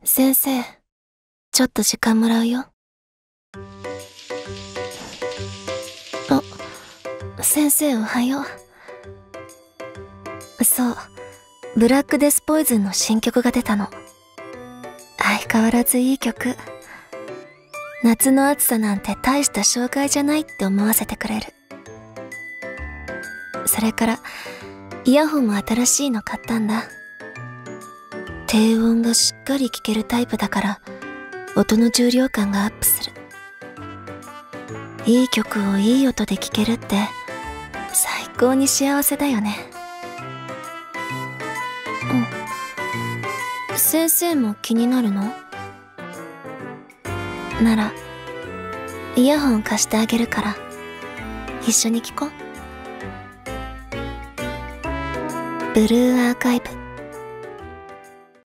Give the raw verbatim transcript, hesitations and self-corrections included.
先生、ちょっと時間もらうよ。あ、先生おはよう。そう、ブラックデスポイズンの新曲が出たの。相変わらずいい曲。夏の暑さなんて大した紹介じゃないって思わせてくれる。それからイヤホンも新しいの買ったんだ。低音がしっかり聴けるタイプだから音の重量感がアップする。いい曲をいい音で聴けるって最高に幸せだよね。うん。先生も気になるの？ならイヤホン貸してあげるから一緒に聴こう。ブルーアーカイブ